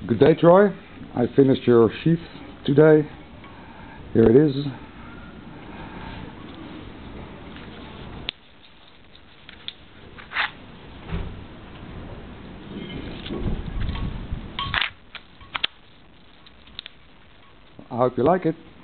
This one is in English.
Good day, Troy. I finished your sheath today. Here it is. I hope you like it.